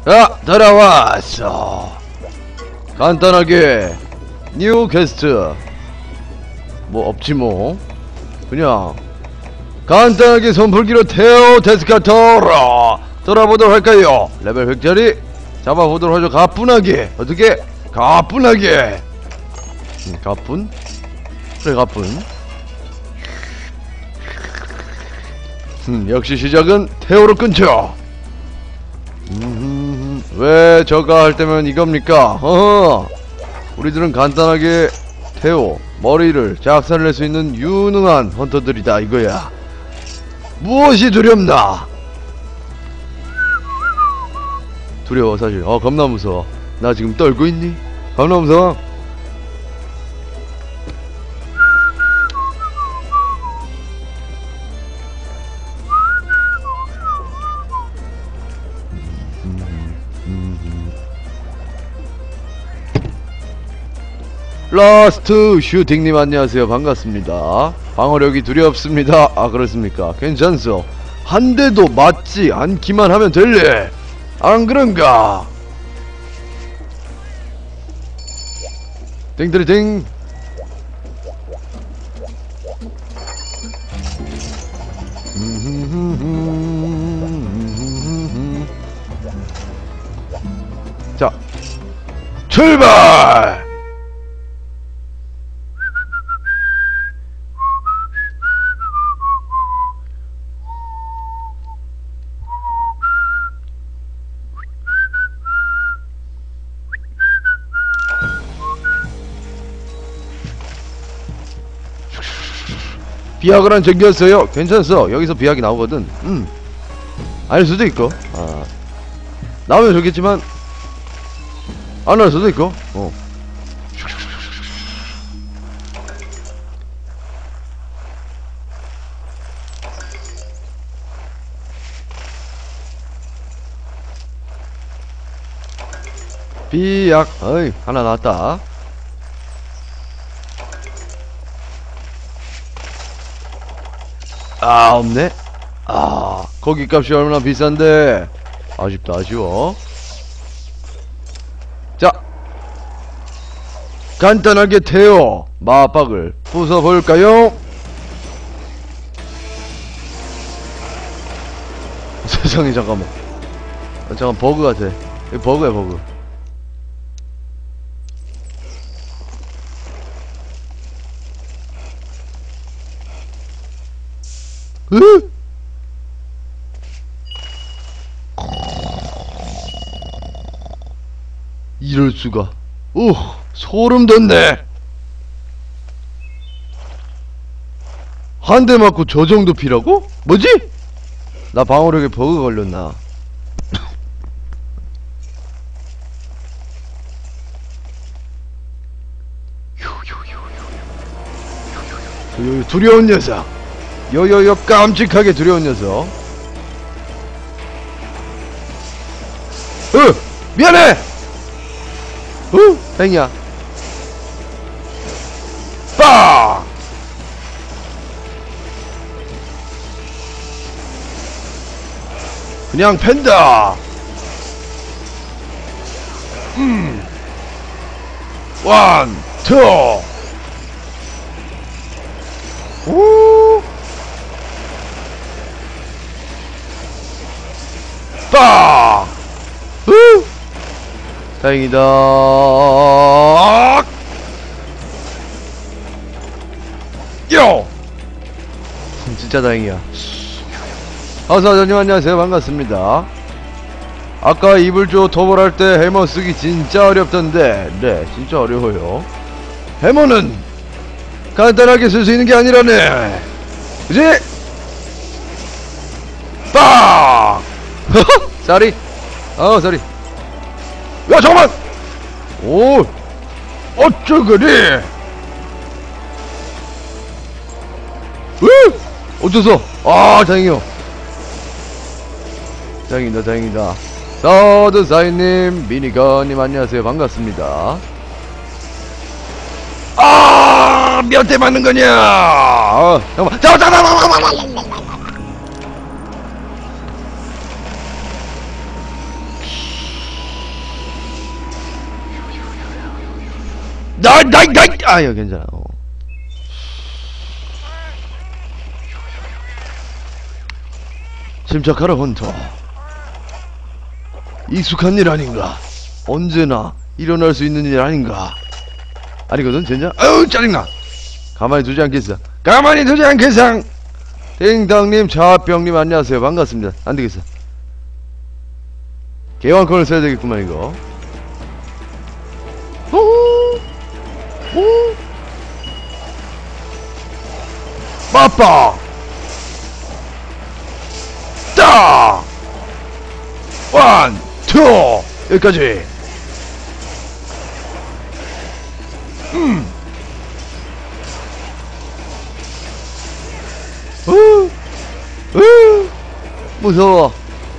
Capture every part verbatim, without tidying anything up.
야, 돌아왔어. 간단하게 뉴 퀘스트 뭐 없지 뭐. 그냥 간단하게 손풀기로 테오 데스카토로 돌아보도록 할까요? 레벨 백 짜리 잡아보도록 하죠. 가뿐하게. 어떻게? 가뿐하게. 음, 가뿐? 그래, 가뿐. 음, 역시 시작은 테오로 끊죠. 음, 왜 저가 할 때면 이겁니까? 허허. 우리들은 간단하게 테오 머리를 작살낼 수 있는 유능한 헌터들이다 이거야. 무엇이 두렵나? 두려워 사실. 어 겁나 무서워. 나 지금 떨고 있니? 겁나 무서워. 라스트 슈팅님 안녕하세요. 반갑습니다. 방어력이 두렵습니다. 아 그렇습니까? 괜찮소. 한 대도 맞지 않기만 하면 될래. 안 그런가? 띵들이띵. 자 출발. 비약을 한 적이었어요. 괜찮았어. 여기서 비약이 나오거든. 음. 아닐 수도 있고. 아. 나오면 좋겠지만 안 나올 수도 있고. 어. 비약. 어이, 하나 나왔다. 아 없네. 아 거기 값이 얼마나 비싼데. 아쉽다. 아쉬워. 자 간단하게 테오 마박을 부숴볼까요? 세상에 잠깐만. 아, 잠깐 버그 같아. 이거 버그야 버그. 으? 이럴수가. 오 소름 돋네. 한 대 맞고 저 정도 피라고? 뭐지? 나 방어력에 버그 걸렸나? 두려운 녀석. 요요요 깜찍하게 두려운 녀석. 으! 미안해! 으! 다행이야. 빡! 그냥 팬다. 음. 원, 투. 오. 빡! 으! 다행이다. 요! 진짜 다행이야. 어서사장님 안녕하세요. 반갑습니다. 아까 이불조 도벌할 때 해머 쓰기 진짜 어렵던데. 네 진짜 어려워요. 해머는 간단하게 쓸 수 있는 게 아니라네. 그치? 빡! 쏘리. 어 쏘리. 야 잠깐만. 오 어쩌 그리. 으 어쩌서. 아 다행이요. 다행이다 다행이다. 서드사인님 미니건님 안녕하세요. 반갑습니다. 아 몇 대 맞는 거냐. 어 잠깐만. 잠깐만 잠깐만. 나, 나, 나, 아야, 괜찮아. 어. 침착하라, 헌터. 익숙한 일 아닌가? 언제나 일어날 수 있는 일 아닌가? 아니거든, 젠장? 아유, 짜증나! 가만히 두지 않겠어. 가만히 두지 않겠어! 땡당님, 자병님, 안녕하세요. 반갑습니다. 안 되겠어. 개왕권을 써야 되겠구만, 이거. 호호! 호! 빠빠! 따! 원, 투! 여기까지. 음! 우! 우! 무서워.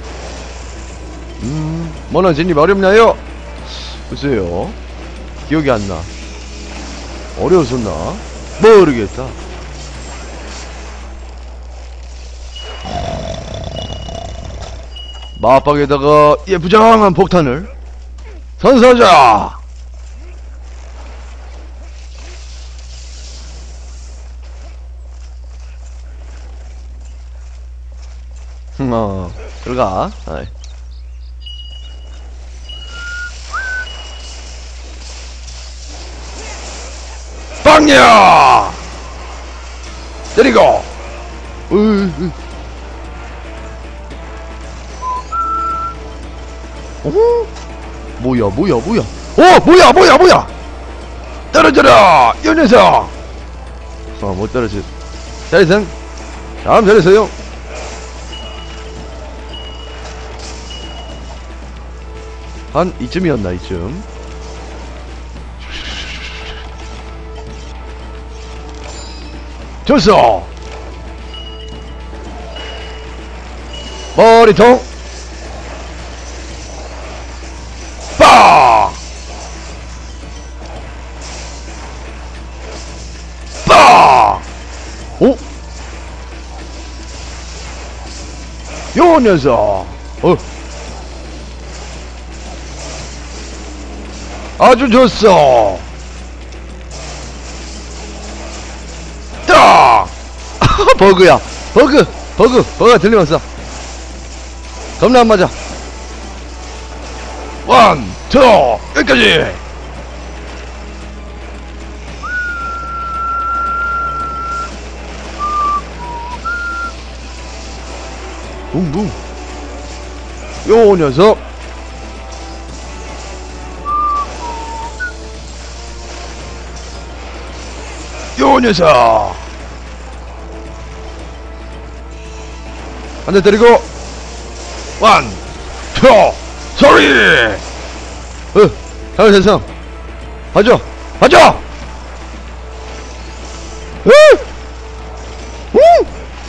음, 뭐나 진입 어렵나요? 글쎄요. 기억이 안 나. 어려웠었나? 모르겠다. 마박에다가 예쁘장한 폭탄을 선사하자! 어, 들어가. 아이. 빵야! 때리고! 으으. 오? 뭐야, 뭐야, 뭐야. 오! 뭐야, 뭐야, 뭐야! 떨어져라! 이 녀석! 어, 못 떨어졌어. 잘했어. 참 잘했어요. 한 이쯤이었나, 이쯤. 됐어! 머리통! 빠! 빠! 오? 요 녀석! 어? 아주 좋소! 따! 버그야! 버그! 버그! 버그가 들리면서 겁나 안 맞아. 원, 투, 여기까지! 붕붕! 요 녀석! 요 녀석! 한 대 때리고! 원, 투, 소리! 어, 잘했어. 가져! 가져! 으! 우!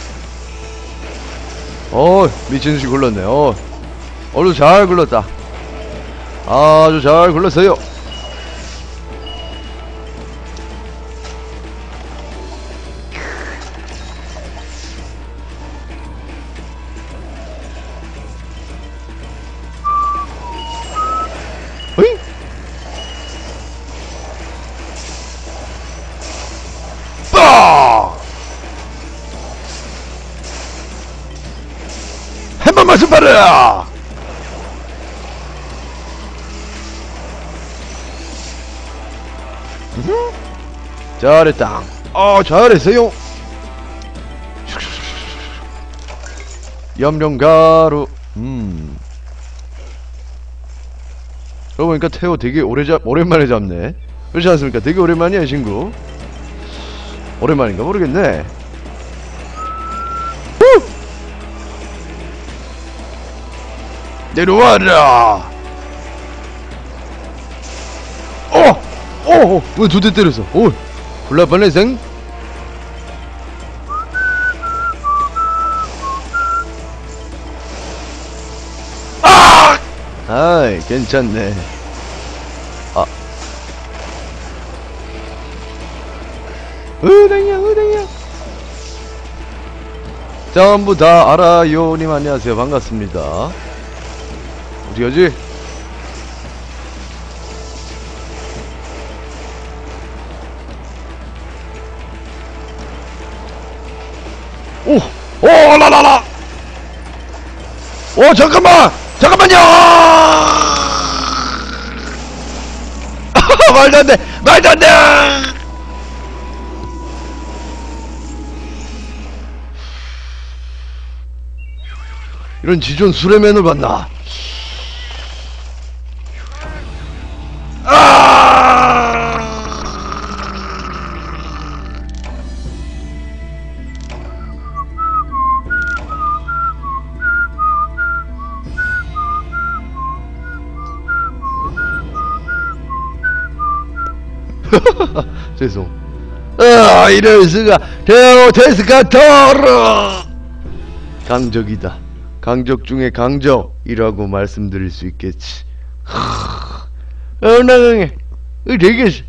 어, 미친듯이 굴렀네. 어, 얼른 잘 굴렀다. 아주 잘 굴렀어요. 어이? 빠! 한 번만 쏘봐라! 잘했다. 어, 잘했어요. 염룡가루. 음. 그러고 보니까 태호 되게 오래 잡, 오랜만에 잡네. 그렇지 않습니까? 되게 오랜만이야, 친구. 오랜만인가 모르겠네. 후! 내려와라! 어! 어! 어! 왜 두 대 때렸어? 오! 골라 빨래생? 아! 아이, 괜찮네. 아. 으댕이야, 으댕이야. 전부 다 알아요. 님 안녕하세요. 반갑습니다. 어디 가지? 오! 오! 라라라! 오! 잠깐만! 잠깐만요! 말도 안 돼! 말도 안 돼! 이런 지존 수레맨을 봤나? 아! 죄송. 아, 이럴 수가. 대오 테스카토르. 강적이다. 강적 중에 강적이라고 말씀드릴 수 있겠지. 어, 나강해. 어, 되겠어.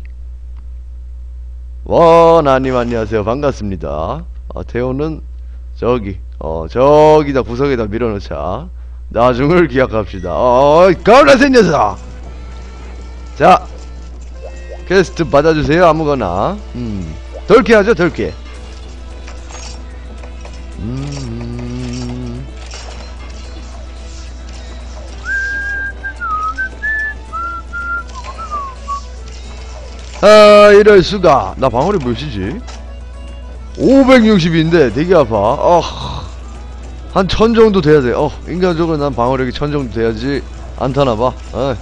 와, 나님 안녕하세요. 반갑습니다. 아, 태호는 저기, 어, 저기다 구석에다 밀어놓자. 나중을 기약합시다. 어, 가을나센 녀석. 자, 퀘스트 받아주세요. 아무거나. 음, 덜게 하죠, 덜게. 음. 아, 이럴 수가. 나 방어력 몇이지? 오백육십인데 되게 아파. 어, 한 천 정도 돼야 돼. 어, 인간적으로 난 방어력이 천 정도 돼야지 안 타나봐. 어.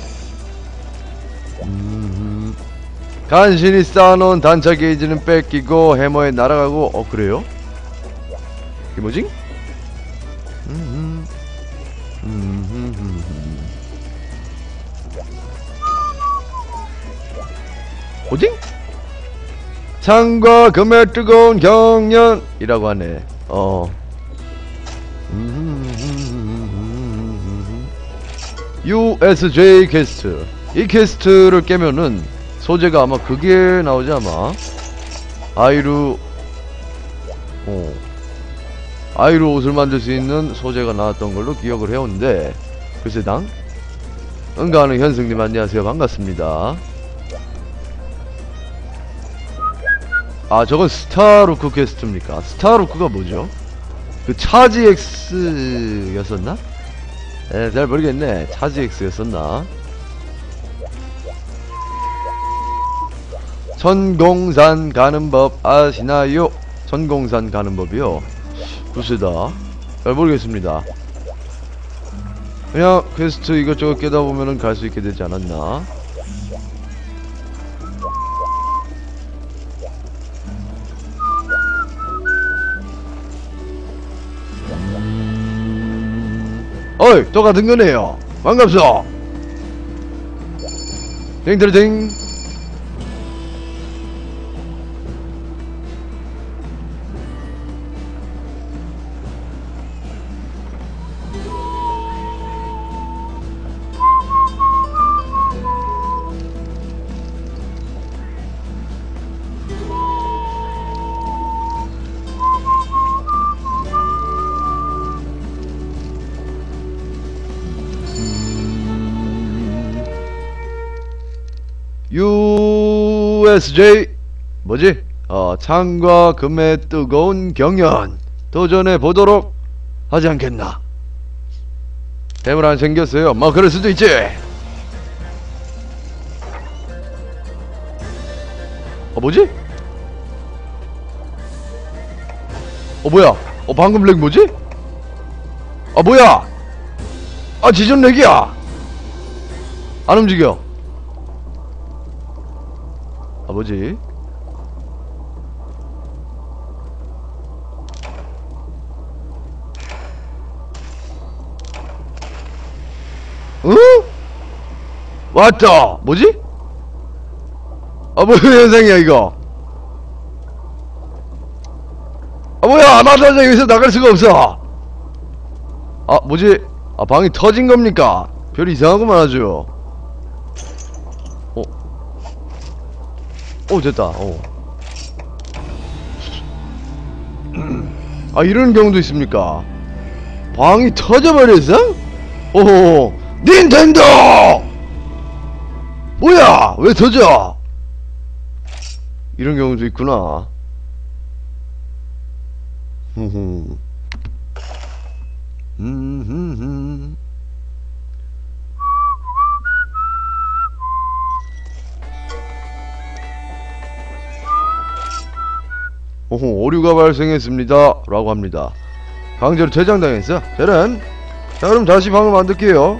음. 간신히 쌓아놓은 단차 게이지는 뺏기고 해머에 날아가고. 어, 그래요? 이게 뭐지? 음. 음. 어디? 창과 금의 뜨거운 경련이라고 하네. 어. 유에스제이 퀘스트. 이 퀘스트를 깨면은 소재가 아마 그게 나오지 아마. 아이루. 어. 아이루 옷을 만들 수 있는 소재가 나왔던 걸로 기억을 해오는데 글쎄당. 응가하는 현승님 안녕하세요. 반갑습니다. 아, 저건 스타루크 퀘스트입니까? 스타루크가 뭐죠? 그 차지 X였었나? 에, 잘 모르겠네. 차지 X였었나? 천공산 가는 법 아시나요? 천공산 가는 법이요? 글쎄다. 잘 모르겠습니다. 그냥 퀘스트 이것저것 깨다 보면은 갈 수 있게 되지 않았나? 어이, 또 같은 거네요. 반갑소. 띵들ting. 유에스제이 뭐지? 어, 창과 금의 뜨거운 경연 도전해 보도록 하지 않겠나? 뱀을 안 생겼어요. 뭐 그럴 수도 있지. 어, 뭐지? 어, 뭐야? 어, 방금 렉 뭐지? 아, 뭐야? 아, 지전 렉이야. 안 움직여. 아, 뭐지? 응? 왔다! 뭐지? 아, 뭐야, 현상이야, 이거? 아, 뭐야, 나도 여기서 나갈 수가 없어! 아, 뭐지? 아, 방이 터진 겁니까? 별 이상하고만 하죠. 어? 오, 됐다. 어. 아, 이런 경우도 있습니까? 방이 터져버렸어? 오호, 닌텐도! 뭐야? 왜 터져? 이런 경우도 있구나. 후후. 음흠흠. 오호, 오류가 발생했습니다 라고 합니다. 강제로 퇴장당했어. 저런. 자, 그럼 다시 방을 만들게요.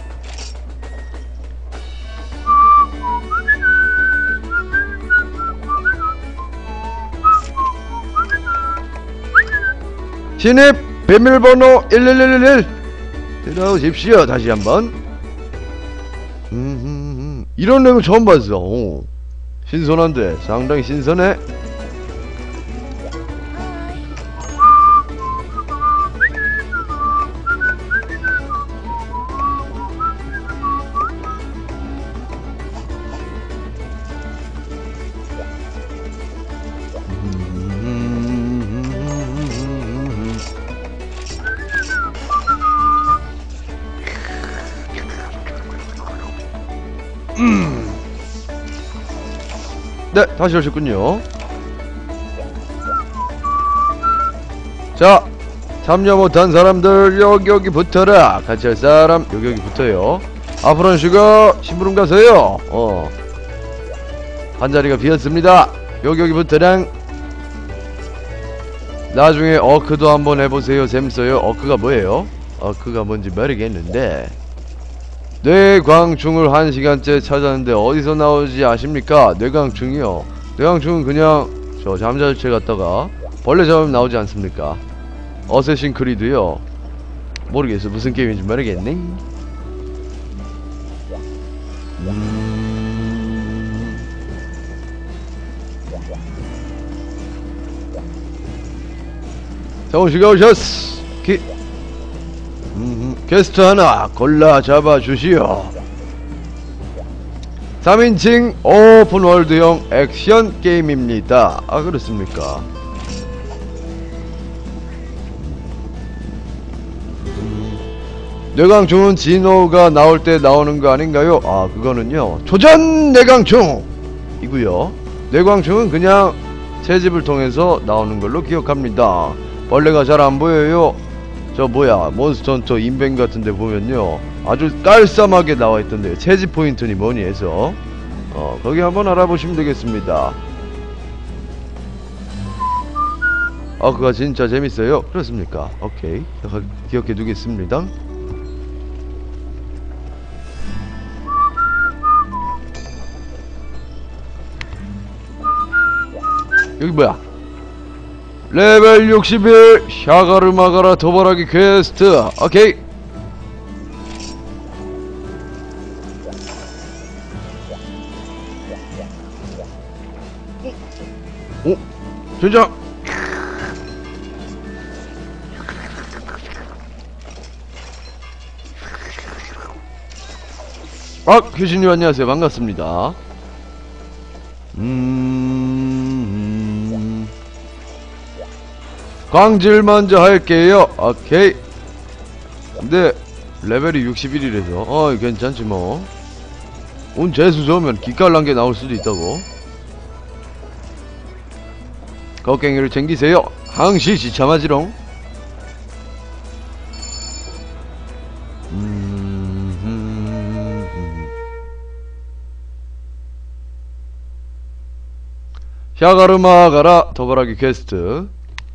신입 비밀번호 일일일일 들어오십시오. 다시 한번. 음흠흠. 이런 렉은 처음 봤어. 오. 신선한데 상당히 신선해. 음. 네, 다시 오셨군요. 자, 참여 못한 사람들 여기 여기 붙어라. 같이 할 사람 여기 여기 붙어요. 앞으로는 슈가 심부름 가세요. 어, 한 자리가 비었습니다. 여기 여기 붙어랑. 나중에 어크도 한번 해보세요. 재밌어요. 어크가 뭐예요? 어크가 뭔지 모르겠는데 뇌광충을 한 시간째 찾았는데 어디서 나오지 아십니까? 뇌광충이요. 뇌광충은 그냥 저 잠자리채 갔다가 벌레 잡으면 나오지 않습니까? 어쌔신 크리드요. 모르겠어. 무슨 게임인지 모르겠네. 음... 정우씨가 오셨어. 기... 음, 게스트 하나 골라 잡아 주시오. 삼인칭 오픈월드형 액션 게임입니다. 아, 그렇습니까? 음, 뇌광충은 진호가 나올 때 나오는 거 아닌가요? 아, 그거는요 초전 뇌광충 이구요. 뇌광충은 그냥 채집을 통해서 나오는 걸로 기억합니다. 벌레가 잘 안 보여요. 저 뭐야 몬스터 헌터 인벤 같은데 보면요 아주 깔쌈하게 나와있던데요. 채집 포인트니 뭐니 해서 어 거기 한번 알아보시면 되겠습니다. 아, 그거 진짜 재밌어요? 그렇습니까? 오케이, 기억해 두겠습니다. 여기 뭐야? 레벨 육십일 샤가르마가라 도발하기 퀘스트. 오케이. 오, 진짜. 아, 교수님 안녕하세요. 반갑습니다. 음... 광질 먼저 할게요. 오케이. 근데 레벨이 육십일이라서 어 괜찮지 뭐. 운 재수 좋으면 기깔난 게 나올 수도 있다고. 겁갱이를 챙기세요. 항시 지참하지롱. 샤가르마 가라 도발하기 퀘스트.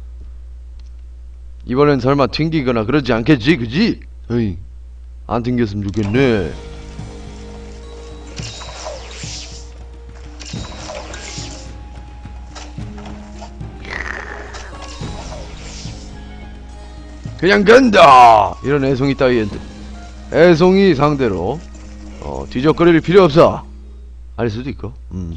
이번엔 설마 튕기거나 그러지 않겠지, 그지? 어이, 안 튕겼으면 좋겠네. 그냥 간다! 이런 애송이 따위한테 애송이 상대로 어, 뒤적거릴 필요 없어. 알 수도 있고. 음.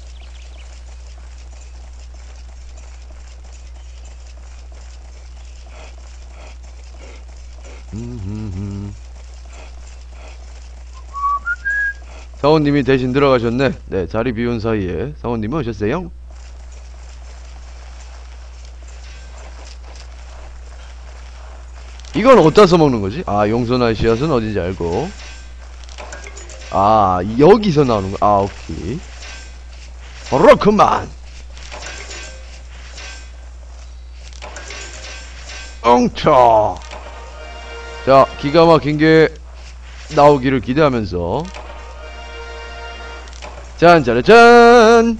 사원님이 대신 들어가셨네. 네, 자리 비운 사이에 사원님이 오셨어요. 이건 어디다 써먹는거지? 아, 용서나 씨앗은 어딘지 알고. 아, 여기서 나오는거. 아, 오케이. 그렇구만. 엉쳐. 자, 기가 막힌 게 나오기를 기대하면서 짠짜라짠.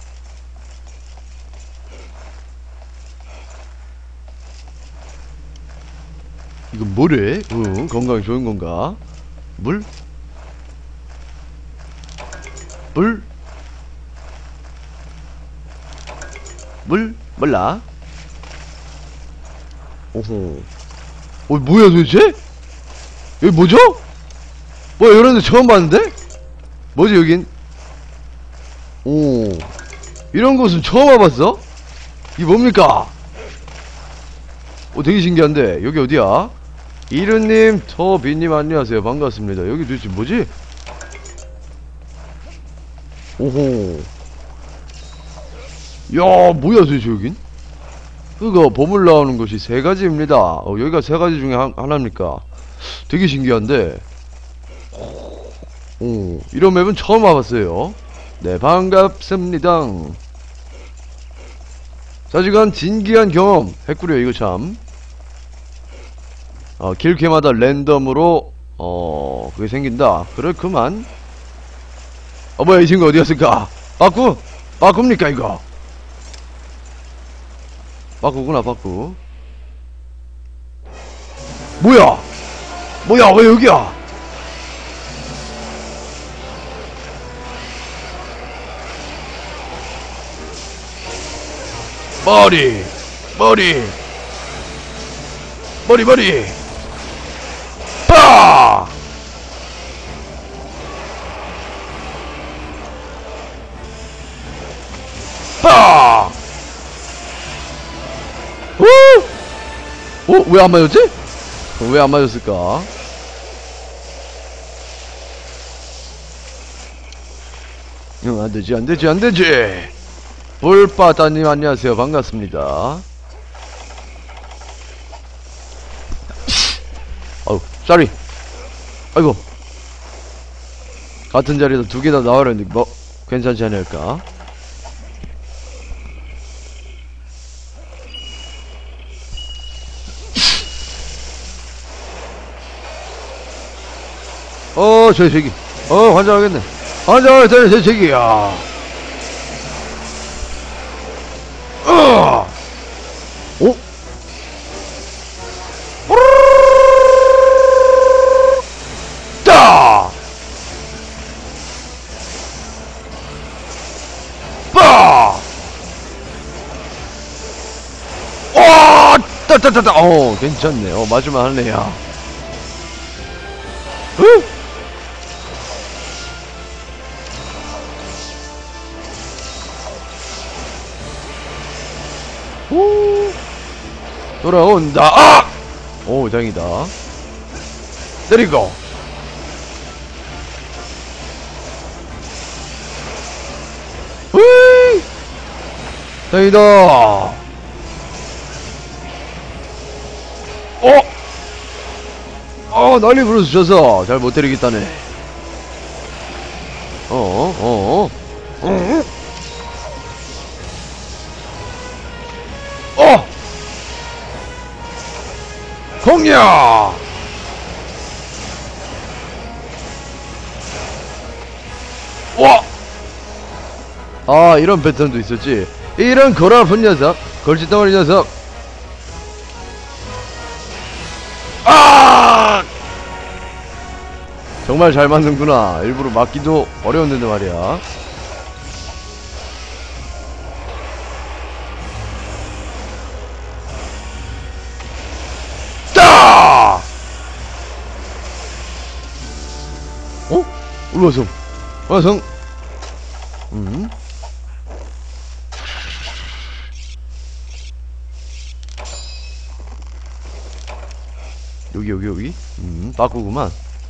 이거 뭐래? 응, 건강에 좋은 건가? 물? 물? 물? 몰라? 오호. 어, 뭐야 도대체? 여기 뭐죠? 뭐야, 이런데 처음 봤는데? 뭐지 여긴? 오, 이런 곳은 처음 와봤어? 이게 뭡니까? 오, 되게 신기한데. 여기 어디야? 이른님, 터비님 안녕하세요. 반갑습니다. 여기 도대체 뭐지? 오호. 야, 뭐야 도대체 여긴? 그거 보물 나오는 곳이 세 가지입니다. 어, 여기가 세 가지 중에 한, 하나입니까? 되게 신기한데. 오, 이런 맵은 처음 와봤어요. 네, 반갑습니다. 자지간 진기한 경험 했구려. 이거 참. 어, 길게마다 랜덤으로 어 그게 생긴다. 그렇구만. 어, 뭐야 이 친구 어디갔을까? 빠꾸? 빠꾸입니까 이거? 빠꾸구나 빠꾸. 뭐야? 뭐야 왜 여기야? 머리 머리 머리 머리 빠! 빠! 오! 어? 왜 안 맞았지? 왜 안 맞았을까? 응, 안되지 안되지 안되지. 볼바다님 안녕하세요. 반갑습니다. 어우 쏘리. 아이고, 같은 자리에서 두 개 다 나와라는데 뭐 괜찮지 않을까? 어, 저 새끼. 어, 환장하겠네. 환장하겠네, 저 새끼야. 어! 어? 따! 빠! 와! 따따따따! 어, 괜찮네. 어, 맞을만 하네, 야. 어? 오, 돌아온다. 아! 오, 다행이다. 때리고. 으이! 다행이다. 어? 어, 난리 부르셔서 잘 못 때리겠다네. 어, 어, 어. 어! 공략! 와! 아, 이런 패턴도 있었지. 이런 골아픈 녀석, 걸치덩어리 녀석. 아! 정말 잘 맞는구나. 일부러 맞기도 어려웠는데 말이야. 따! 어? 우리 와성. 와성. 음. 여기 여기 여기. 음, 바꾸구만.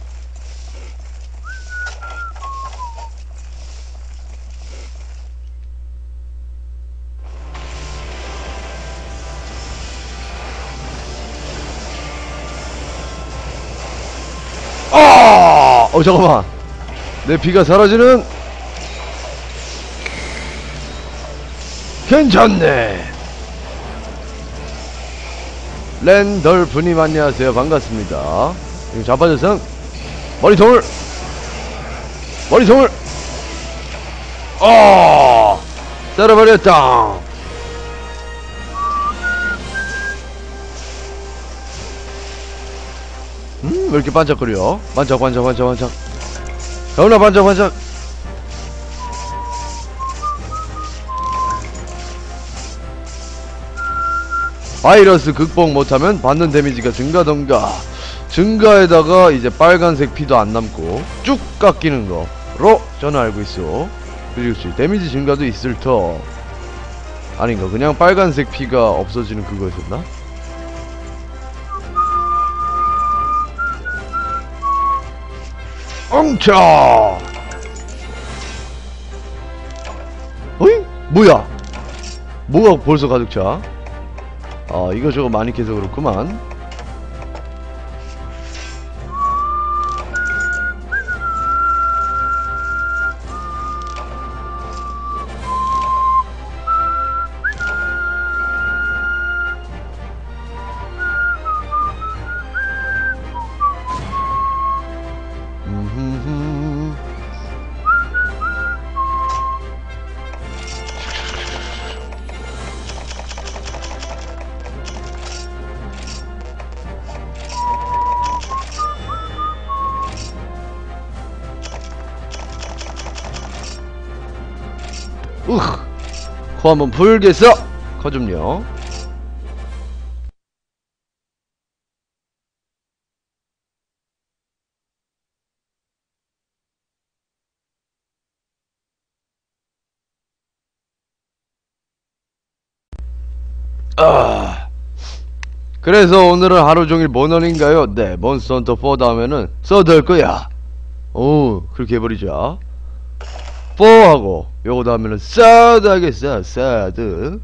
아! 어, 잠깐만. 내 피가 사라지는. 괜찮네. 랜덜프님 안녕하세요. 반갑습니다. 지금 자빠져서 머리통을 머리통을 어 때려버렸다. 음, 왜 이렇게 반짝거려? 반짝, 반짝, 반짝, 반짝. 가훈아, 반짝, 반짝. 바이러스 극복 못하면 받는 데미지가 증가던가. 증가에다가 이제 빨간색 피도 안 남고 쭉 깎이는 거로 저는 알고 있어. 그치, 그치. 데미지 증가도 있을 터. 아닌가? 그냥 빨간색 피가 없어지는 그거였었나? 엉차! 어이? 뭐야? 뭐가 벌써 가득 차? 아, 이거저거 많이 캐서 그렇구만. 으흐, 코 한번 풀겠어. 코 좀요. 아, 그래서 오늘은 하루종일 모넌인가요? 네, 몬스터 헌터 사 다음에는 서드 할 거야. 오, 그렇게 해버리자. 사 하고 요거 다음에는 사드 하겠어. 사드.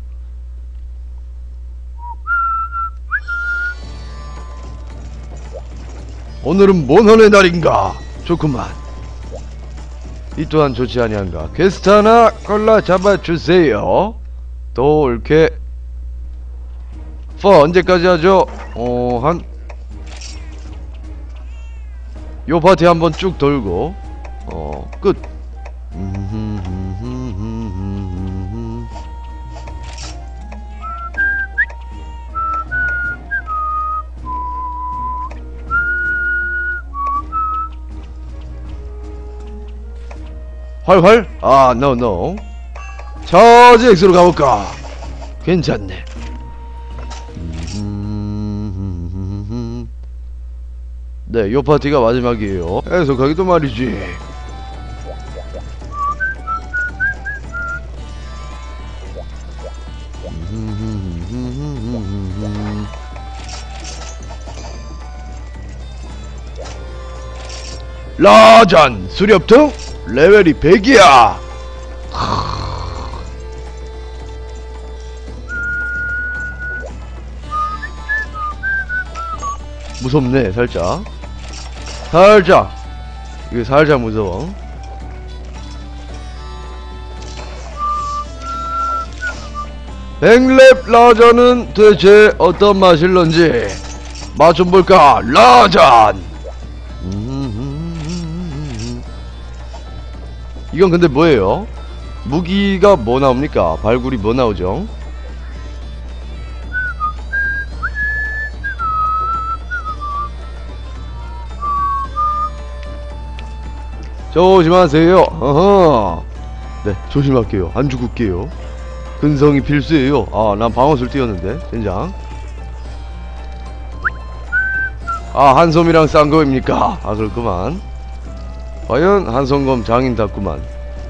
오늘은 모넌의 날인가? 좋구만. 이 또한 좋지 아니한가? 퀘스트 하나 골라 잡아주세요. 또 이렇게 사 언제까지 하죠? 어, 한 요 파티 한번 쭉 돌고 어, 끝. 활활? 아, no no. 저지 X로 가볼까? 괜찮네. 네, 요 파티가 마지막이에요. 해서 가기도 말이지. 라잔 수렵등 레벨이 백이야. 무섭네. 살짝 살짝 이거 살짝 무서워. 백렙 라잔은 도대체 어떤 맛일런지 맛 좀 볼까. 라잔. 이건 근데 뭐예요? 무기가 뭐 나옵니까? 발굴이 뭐 나오죠? 조심하세요. 어허. 네, 조심할게요. 안 죽을게요. 근성이 필수예요. 아, 난 방어술 띄웠는데 젠장. 아, 한솜이랑 싼거입니까? 아, 그렇구만. 과연 한성검 장인답구만.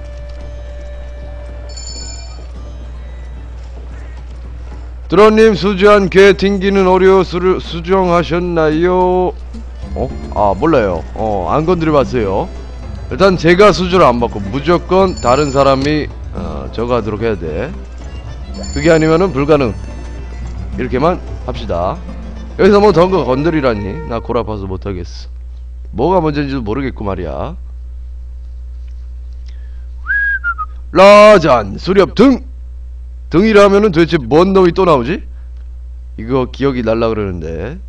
드론님, 수주한 개 튕기는 오류 수를 수정하셨나요? 어? 아, 몰라요. 어, 안 건드려봤어요. 일단 제가 수주를 안 받고 무조건 다른 사람이 어, 저거 하도록 해야 돼. 그게 아니면은 불가능. 이렇게만 합시다. 여기서 뭐 더 거 건드리라니 나 골아파서 못하겠어. 뭐가 문제인지도 모르겠고 말이야. 라잔 수렵 등. 등이라면은 도대체 뭔 놈이 또 나오지? 이거 기억이 날라 그러는데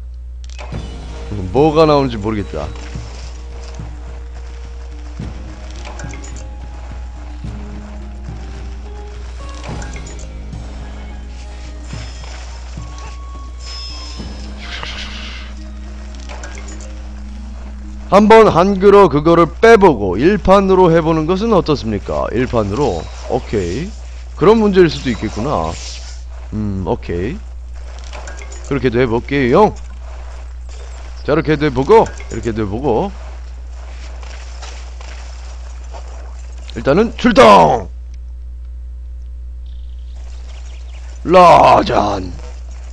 뭐가 나오는지 모르겠다. 한번 한글어 그거를 빼보고 일판으로 해보는 것은 어떻습니까? 일판으로. 오케이. 그런 문제일 수도 있겠구나. 음 오케이. 그렇게도 해볼게요. 저렇게도 해보고 이렇게도 해보고. 일단은 출동! 라잔.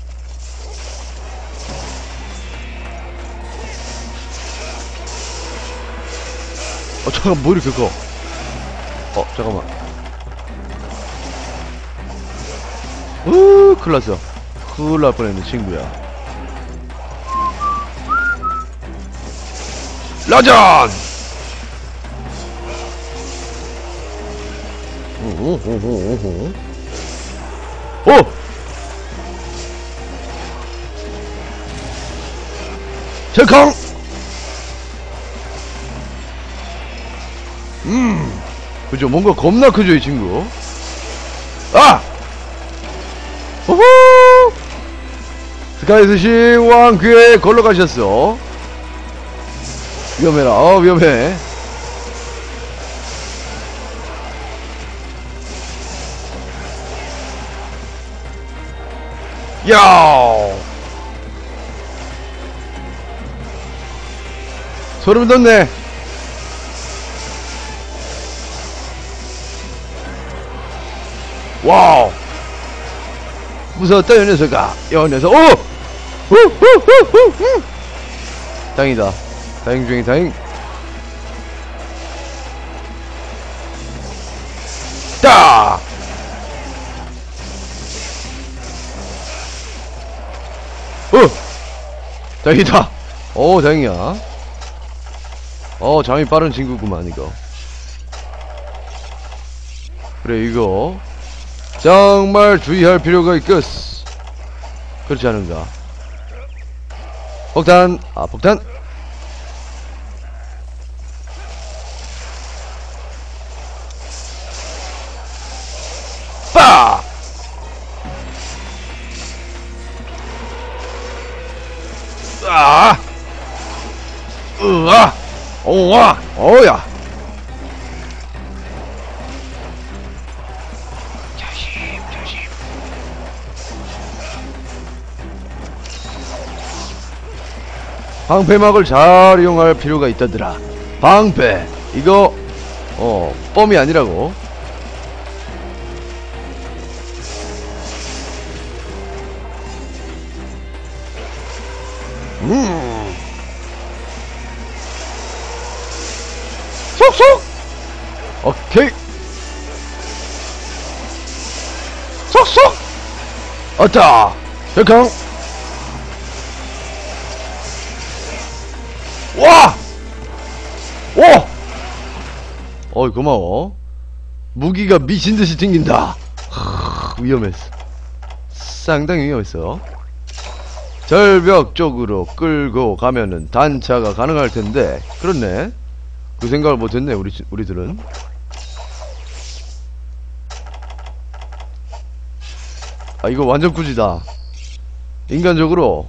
어 잠깐 뭐 이렇게 커? 어 잠깐만. 으 큰일났어. 큰일날 뻔했네 친구야. 라잔! 오호호호호. 오! 젤캉! 음 그죠. 뭔가 겁나 크죠 이 친구. 아! 오호! 스카이스시 왕귀에 걸러가셨어. 위험해라. 어 위험해. 야 소름 돋네. 와우 무서웠다 이 녀석아. 이 녀석. 오! 후후후후후. 다행이다. 다행 중에 다행. 딱! 어! 다행이다. 오 다행이야. 어 잠이 빠른 친구구만 이거. 그래 이거 정말 주의할 필요가 있겠어. 그렇지 않은가? 폭탄! 아 폭탄! 빠! 아! 으아! 오와! 오야! 조심 조심. 방패막을 잘 이용할 필요가 있다더라. 방패 이거 어 뻥이 아니라고. 음 속속. 오케이 속속. 어따 혈강. 와! 오! 어이 고마워. 무기가 미친듯이 튕긴다. 하, 위험했어. 상당히 위험했어. 절벽 쪽으로 끌고 가면은 단차가 가능할 텐데. 그렇네. 그 생각을 못했네 우리 우리들은. 아 이거 완전 꾸지다. 인간적으로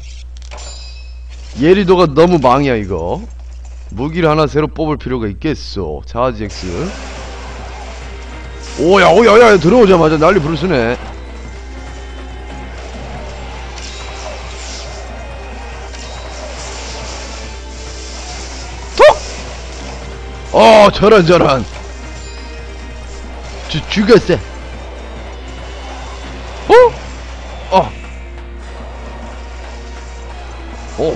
예리도가 너무 망이야 이거. 무기를 하나 새로 뽑을 필요가 있겠어. 자지 X. 오야 오야야 들어오자마자 난리 부르스네. 톡! 어 저런 저런. 주, 죽였어. 어? 어. 오.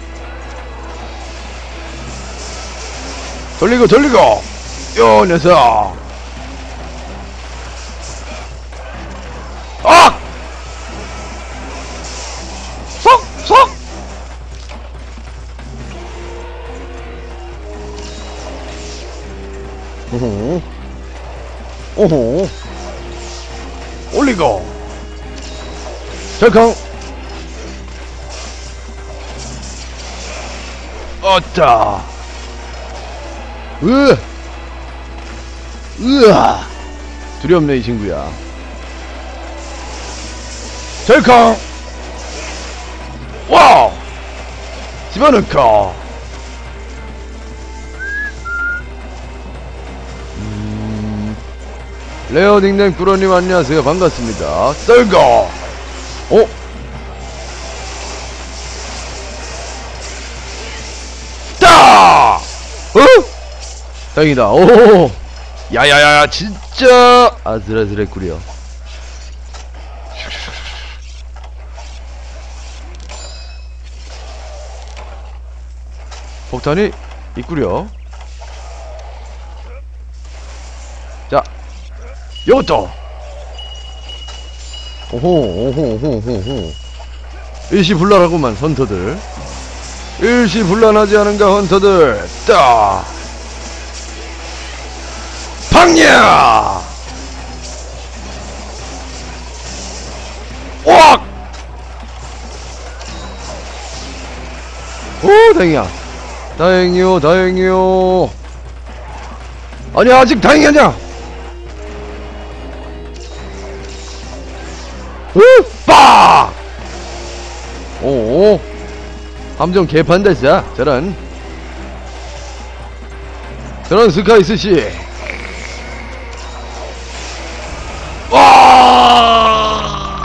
돌리고 돌리고. 요 녀석. 아! 쏙! 쏙! 오호. 오호. 올리고. 절컹. 어따. 으 으아. 두렵네 이 친구야. 젤캉. 와우. 집어넣고. 음, 레어 닉네임 구로님 안녕하세요. 반갑습니다. 썰고. 어? 따! 어? 다행이다. 오! 야야야야 진짜 아슬아슬했구려. 폭탄이 있구려. 자, 요것도. 오호, 오호, 오호, 오호, 오호. 일시불란하구만, 헌터들. 일시불란하지 않은가, 헌터들. 따! 방야! 왁! 오, 다행이야. 다행이요, 다행이요. 아니, 아직 다행이 아니야. 으빠! 오, 함정 개판됐어. 저런, 저런 스카이스씨. 와!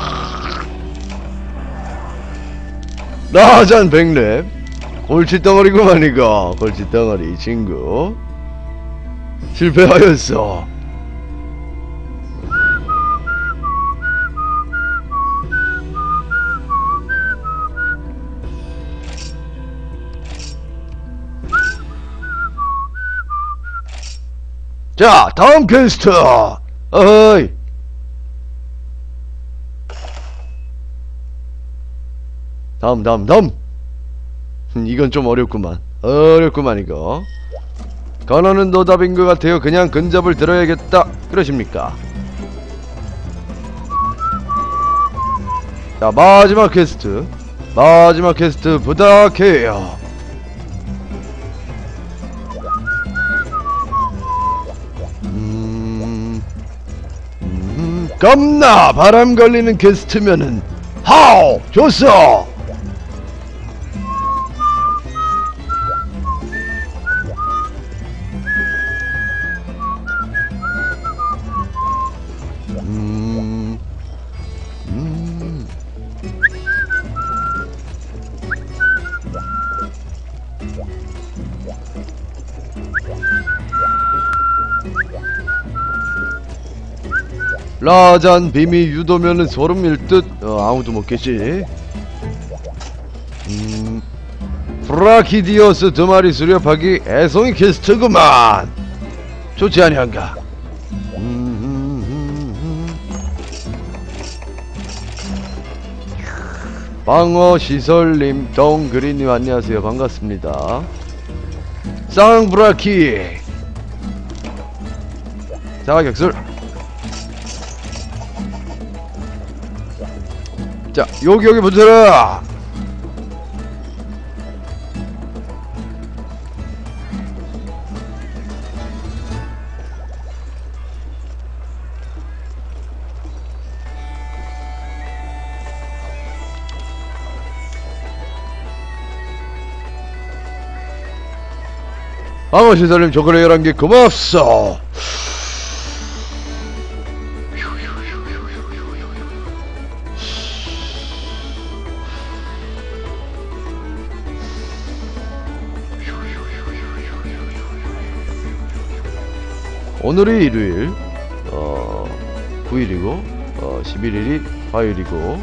라잔 백랩. 골칫덩어리구만 이거. 골칫덩어리 친구 실패하였어. 자 다음 퀘스트. 어이 다음 다음 다음. 이건 좀 어렵구만. 어렵구만 이거. 건어는 노답인 것 같아요. 그냥 근접을 들어야겠다. 그러십니까? 자 마지막 퀘스트. 마지막 퀘스트 부탁해요. 음... 음... 겁나 바람 걸리는 퀘스트면은 하오! 좋소! 음... 음... 라잔 비미 유도면은 소름일 듯. 어, 아무도 못겠지. 음... 프라키디어스 두 마리 수렵하기 애송이 퀘스트구만. 좋지 아니한가. 방어시설님 동그리님 안녕하세요. 반갑습니다. 쌍브라키 자격술. 자 여기 여기 붙어라. 방어시설님 조그레 열한 개 고맙소. 오늘이 일요일, 어, 구일이고, 어, 십일일이 화요일이고.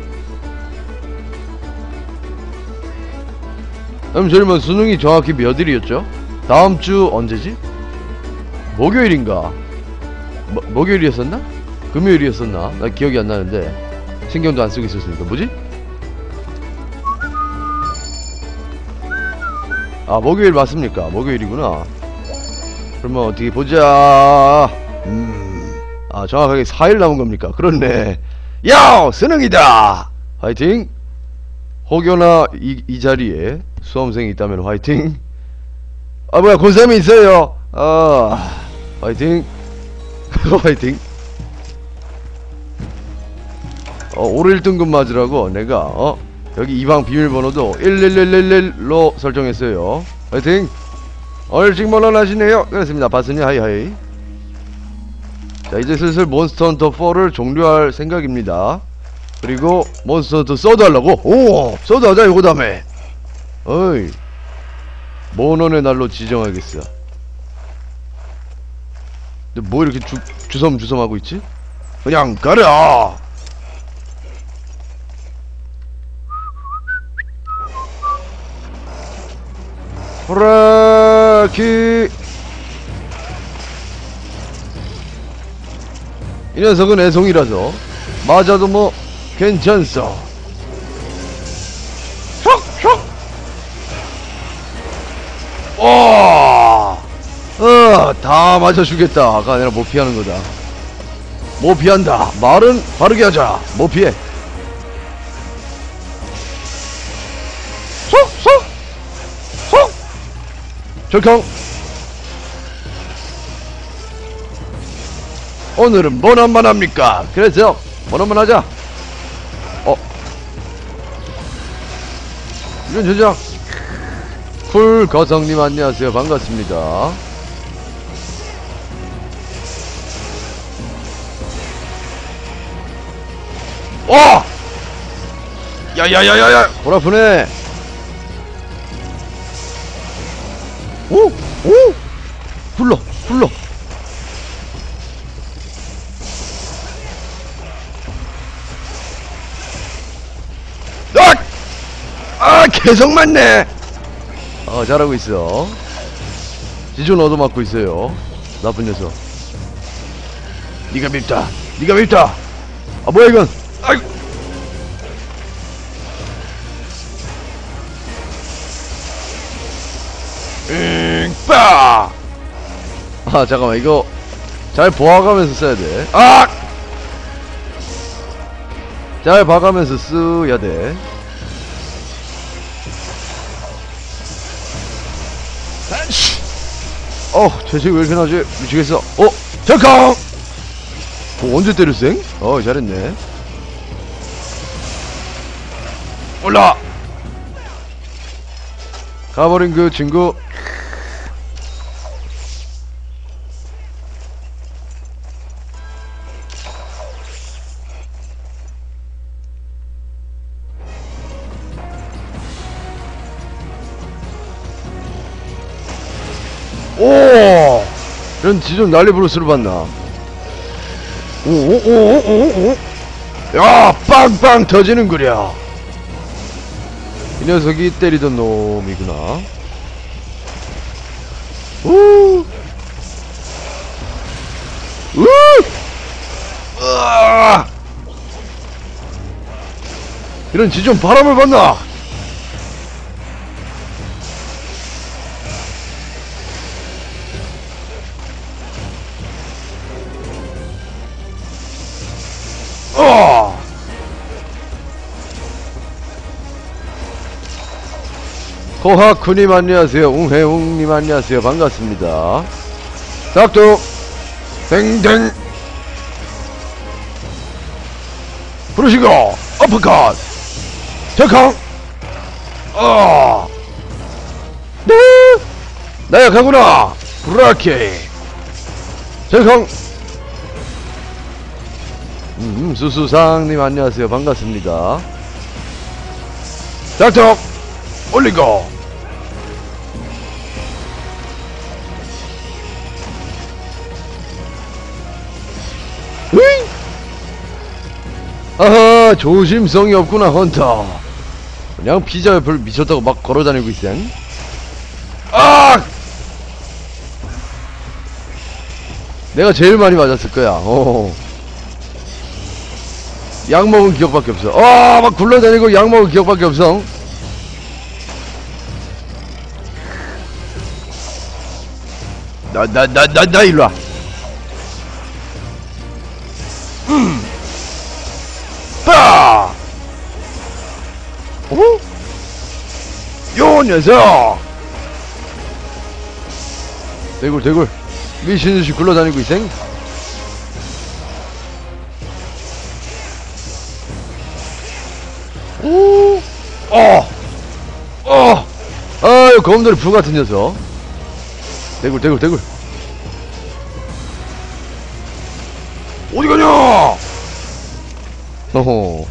그럼 저희는 수능이 정확히 몇 일이었죠? 다음주 언제지? 목요일인가? 뭐, 목요일이었었나? 금요일이었었나? 나 기억이 안 나는데 신경도 안 쓰고 있었으니까. 뭐지? 아 목요일 맞습니까? 목요일이구나. 그러면 어떻게 보자. 음... 아 정확하게 사 일 남은 겁니까? 그렇네. 야! 수능이다! 화이팅! 혹여나 이, 이 자리에 수험생이 있다면 화이팅. 아 뭐야 고삼이 있어요. 아 화이팅. 화이팅. 어 올 일 등급 맞으라고 내가 어 여기 이방 비밀번호도 일일일일일로 설정했어요. 화이팅. 어 일찍 물러나시네요. 그렇습니다. 봤으니 하이하이. 자 이제 슬슬 몬스터 헌터 사를 종료할 생각입니다. 그리고 몬스터 헌터 서드 하려고? 오 서드 하자 이거 다음에. 어이 모논의 날로 지정하겠어. 근데 뭐 이렇게 주, 주섬주섬 하고 있지? 그냥 가라. 호라키. 이 녀석은 애송이라서 맞아도 뭐 괜찮소. 슉슉. 와, 어, 다 맞아주겠다. 아까 내가 못 피하는 거다. 못 피한다. 말은 바르게 하자. 못 피해. 쏙, 쏙, 쏙. 절캉. 오늘은 뭐나만 합니까? 그래서 뭐나만 하자. 어, 이런 저장. 쿨 거성님 안녕하세요. 반갑습니다. 와! 야야야야야! 골 아프네. 오! 오! 굴러! 굴러! 아! 아! 계속 맞네! 어 잘하고 있어. 지존 얻어맞고 있어요. 나쁜 녀석. 니가 밉다. 니가 밉다. 아 뭐야 이건. 아이고. 응, 빠. 아 잠깐만 이거 잘 보아가면서 써야 돼. 아! 잘 봐가면서 써야 돼. 어, 재식이 왜 이렇게 나지? 미치겠어. 어, 잠깐! 어, 언제 때렸생? 어, 잘했네. 올라! 가버린 그 친구. 오! 이런 지존 난리 브루스를 봤나? 오오오오오오! 야! 빵빵 터지는구려! 이 녀석이 때리던 놈이구나. 우! 우! 으아! 이런 지존 바람을 봤나? 어! 코하쿠님 안녕하세요. 웅해웅님 안녕하세요. 반갑습니다. 싹둑 댕댕 부르시고 어퍼컷 적항. 어! 네! 나약하구나. 브라키 적항. 음, 수수상님 안녕하세요. 반갑습니다. 닥터 올리고 으잉! 아하 조심성이 없구나 헌터. 그냥 피자 옆을 미쳤다고 막 걸어다니고 있어. 아! 내가 제일 많이 맞았을 거야. 어. 약 먹은 기억밖에 없어. 아, 막 굴러다니고 약 먹은 기억밖에 없어. 나, 나, 나, 나, 나, 일로와. 음. 빠! 어? 요, 요 녀석! 대굴 대굴 미친듯이 굴러다니고 있생. 오! 어! 어! 아유 검돌이 불같은 녀석. 대굴 대굴 대굴 어디가냐! 어허.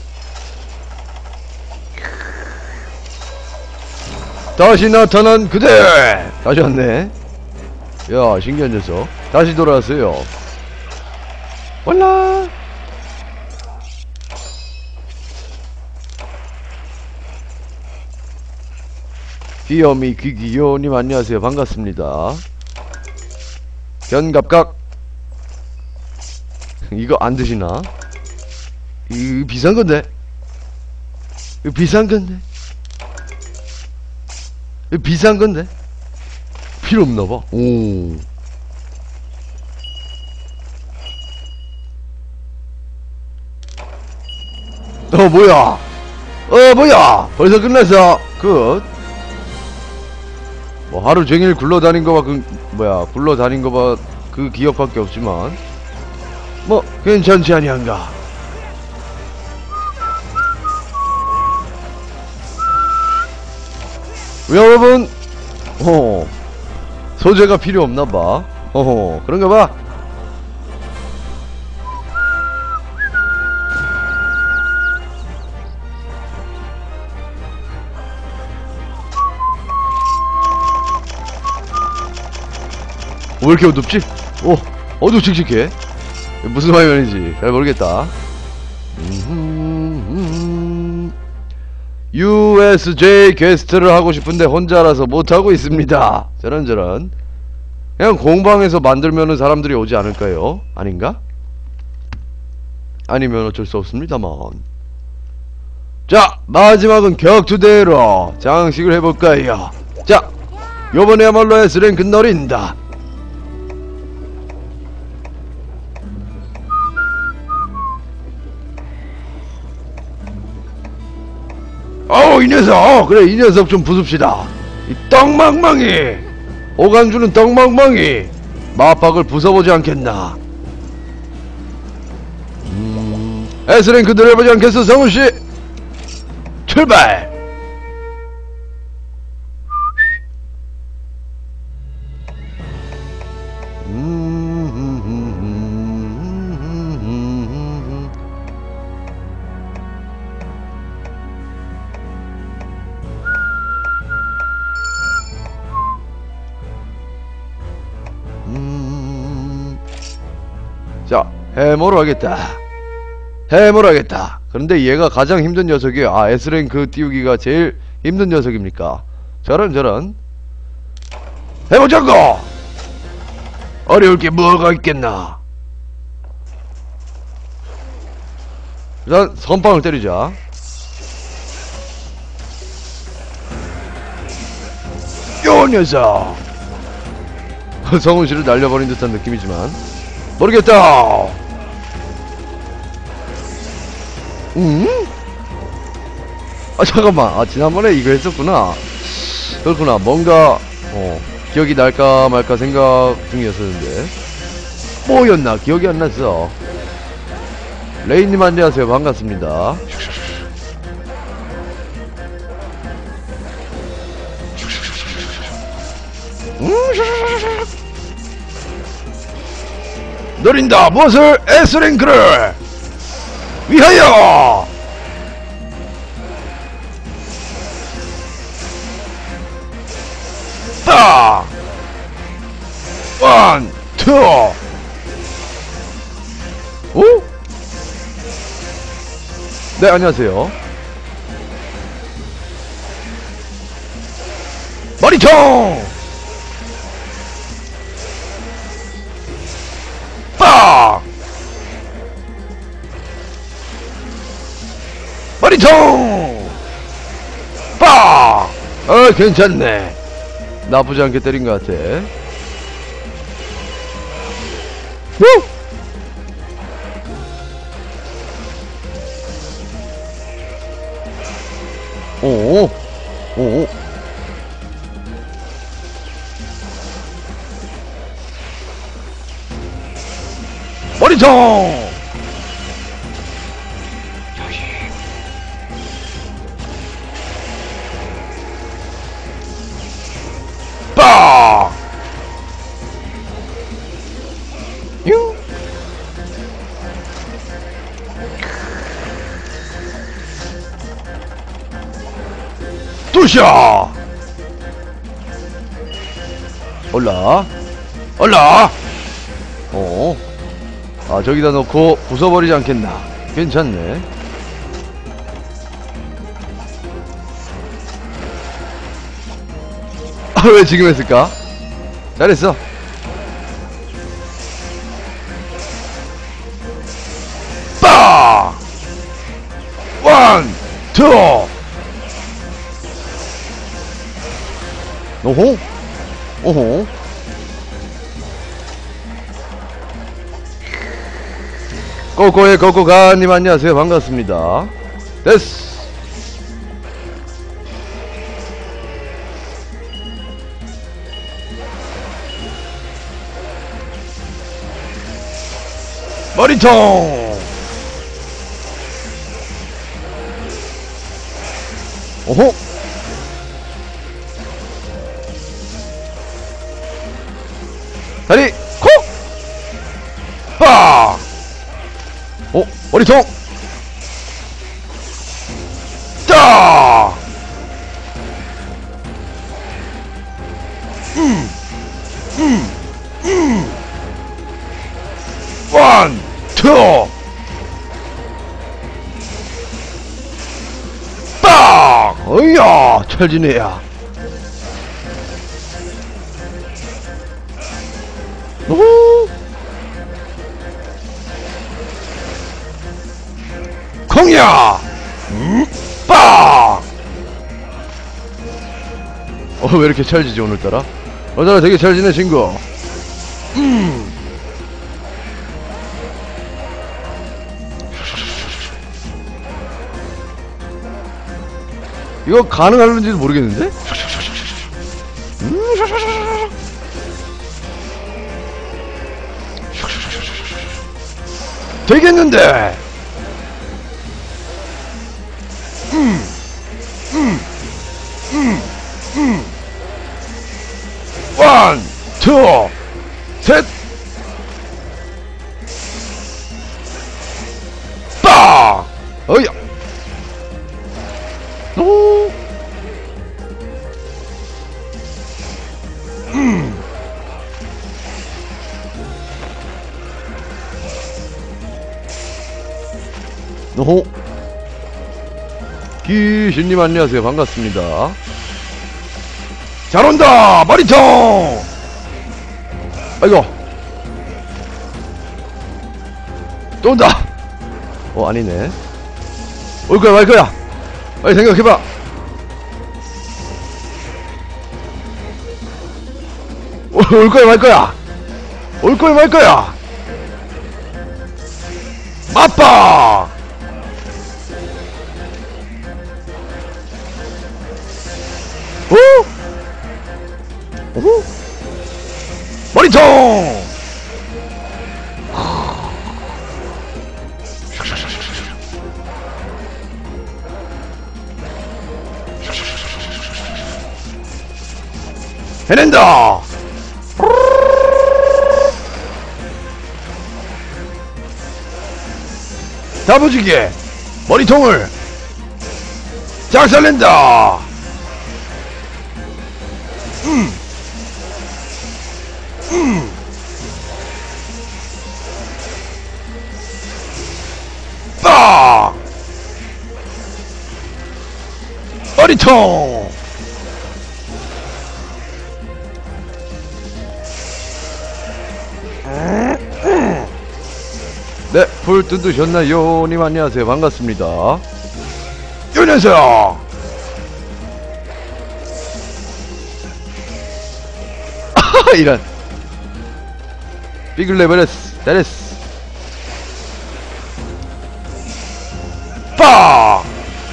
다시 나타난 그대! 다시 왔네. 야 신기한 녀석. 다시 돌아왔어요. 몰라. 귀요미 귀귀요님 안녕하세요. 반갑습니다. 견갑각. 이거 안 드시나? 이거 비싼건데? 이거 비싼건데? 이거 비싼건데? 필요 없나봐. 오. 어 뭐야? 어 뭐야? 벌써 끝났어. 굿. 뭐 하루 종일 굴러다닌 거봐 그 뭐야 굴러다닌 거봐 그 기억밖에 없지만 뭐 괜찮지 아니한가. 여러분 어 소재가 필요 없나봐. 어허 그런가봐. 왜 이렇게 어둡지? 오 어두칙칙해. 무슨 화면인지 잘 모르겠다. 유에스제이 게스트를 하고 싶은데 혼자라서 못하고 있습니다. 저런저런. 그냥 공방에서 만들면은 사람들이 오지 않을까요? 아닌가? 아니면 어쩔 수 없습니다만. 자 마지막은 격투대회로 장식을 해볼까요? 자 요번에야말로 S랭크 노린다. 어우 이 녀석. 어, 그래 이 녀석 좀 부숩시다. 이 떡망망이 오감주는 떡망망이 마박을 부숴보지 않겠나. 음... S랭크 들어보지 않겠어 성훈씨? 출발. 자 해머로 하겠다. 해머로 하겠다. 그런데 얘가 가장 힘든 녀석이에요. 아 S랭크 띄우기가 제일 힘든 녀석입니까? 저런 저런 해보자고. 어려울 게 뭐가 있겠나. 일단 선빵을 때리자. 요 녀석. 성훈씨를 날려버린 듯한 느낌이지만 모르겠다. 응? 아 잠깐만. 아 지난번에 이거 했었구나. 그렇구나. 뭔가 어 기억이 날까 말까 생각 중이었었는데 뭐였나 기억이 안 났어. 레이님 안녕하세요. 반갑습니다. 노린다 무엇을? S랭크를 위하여. 딱 원, 투. 오? 네 안녕하세요. 머리총 빡 머리총 빡. 어 괜찮네. 나쁘지 않게 때린 것 같아. 후! 오, 오, 머리통! 빡! 유! 뚜샤! 올라 올라! 어? 아, 저기다 놓고 부숴버리지 않겠나? 괜찮네. 아, 왜 지금 했을까? 잘했어. 빠! 원, 투! 오호? 오호? 꼬꼬의 꼬꼬가님 안녕하세요. 반갑습니다. 됐어. 머리통! 오호? 다리 콕! 빠! 오, 머리통! 짜! 음! 음! 음! 원! 투! 빡! 어이야! 찰지네야. 오! 공야! 음? 빡! 어, 왜 이렇게 찰지지, 오늘따라? 오늘따라 되게 찰지네, 친구. 음! 이거 가능할는지도 모르겠는데? 음? 되겠는데! 음! 음! 음! 음! 원! 투! 셋! 빠! 어이야! 오! 음! 노호! 귀신님 안녕하세요. 반갑습니다. 잘 온다! 머리통! 아이고! 또 온다! 어, 아니네. 올 거야, 말 거야! 빨리 생각해봐! 올, 올 거야, 말 거야! 올 거야, 말 거야! 아빠! 오? 오? 머리통! 해낸다! 다부지게 머리통을 작살낸다! 음! 음! 빠! 머리통! 네, 불 뜯으셨나요? 님 안녕하세요. 반갑습니다. 요 녀석! 이런 삐글 레버레스 잘했어. 빠!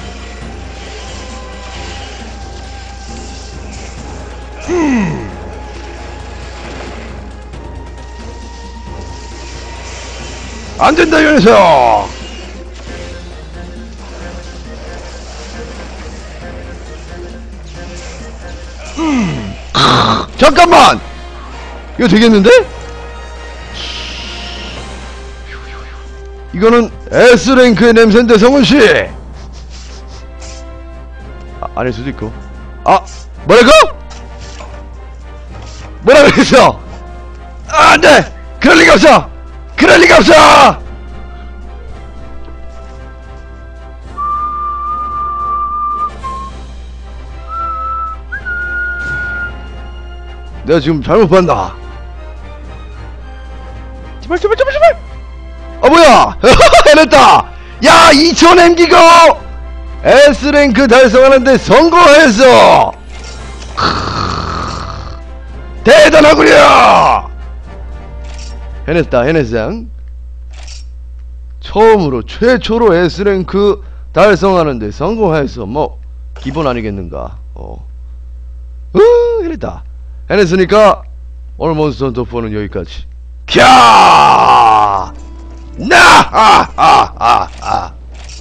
음! 안된다 이 녀석. 음. 잠깐만 이거 되겠는데? 이거는 S랭크의 냄새인데 성훈씨. 아, 아닐 수도 있고. 아 뭐라고? 뭐라 그랬어? 아, 안돼! 그럴 리가 없어! 그럴 리가 없어! 내가 지금 잘못 봤나? 제발 제발 제발 제발! 아 뭐야! 해냈다! 야 이천 엠기고 S랭크 달성하는데 성공했어! 대단하구려! 해냈다 해냈어. 처음으로 최초로 S랭크 달성하는데 성공했어. 뭐 기본 아니겠는가. 어. 으 해냈다. 해냈으니까 오늘 몬스터 헌터 포는 여기까지. 캬! 나하하하하!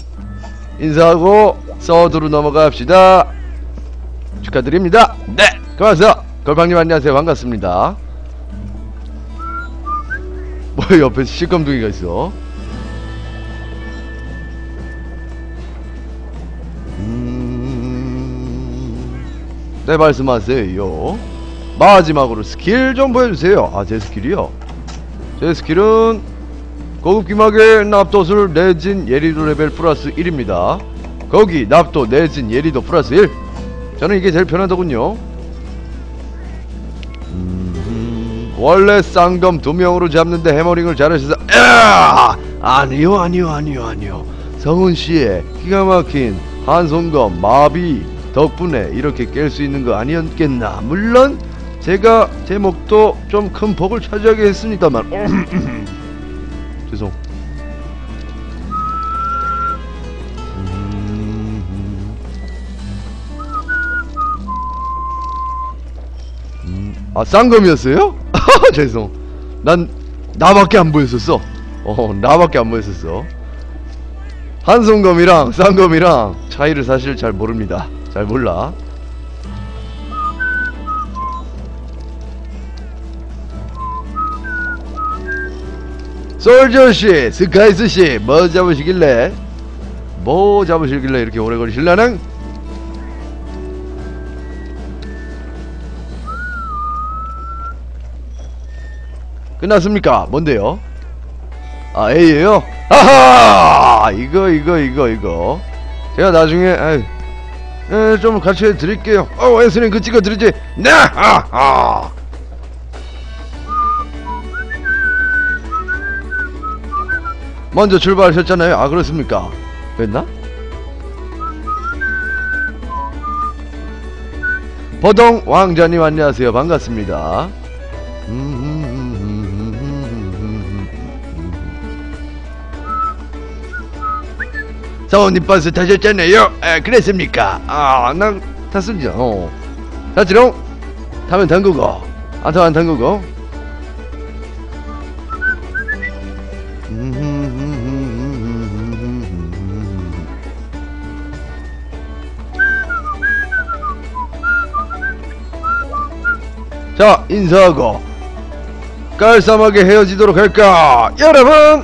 인사하고 서두로 넘어갑시다. 축하드립니다. 네! 고맙습니다. 걸방님 안녕하세요. 반갑습니다. 뭐 옆에 시검둥이가 있어. 음... 네 말씀하세요. 마지막으로 스킬 좀 보여주세요. 아 제 스킬이요? 제 스킬은 고급 기막의 납도술 내진 예리도 레벨 플러스 일입니다. 거기 납도 내진 예리도 플러스 일. 저는 이게 제일 편하더군요. 음, 원래 쌍검 두 명으로 잡는데 해머링을 잘하셔서 야! 아니요 아니요 아니요 아니요 성훈씨의 기가막힌 한손검 마비 덕분에 이렇게 깰 수 있는 거 아니었겠나. 물론 제가 제 목도 좀 큰 폭을 차지하게 했습니다만 죄송. 음, 음, 아 쌍검이었어요? 죄송. 난 나밖에 안 보였었어. 어 나밖에 안 보였었어. 한손검이랑 쌍검이랑 차이를 사실 잘 모릅니다. 잘 몰라. 솔저씨, 스카이스씨, 뭐 잡으시길래? 뭐 잡으시길래 이렇게 오래 걸리실라는? 끝났습니까? 뭔데요? 아 A에요? 아하! 이거 이거 이거 이거 제가 나중에 아이, 에, 좀 같이 해드릴게요. 어 앤스님 그 찍어드리지. 네! 아하! 먼저 출발하셨잖아요. 아 그렇습니까? 그랬나? 버동 왕자님 안녕하세요. 반갑습니다. 사원님 버스 타셨잖아요. 아 그랬습니까? 아 난 탔습니다. 어 탔지롱? 타면 당구고 안 타면 안 당구고. 자 인사하고 깔쌈하게 헤어지도록 할까 여러분.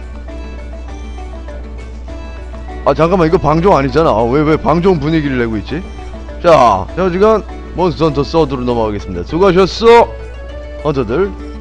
아 잠깐만 이거 방종 아니잖아. 왜 왜 방종 분위기를 내고 있지? 자 자 지금 몬스터 헌터 서드로 넘어가겠습니다. 수고하셨어 헌터들.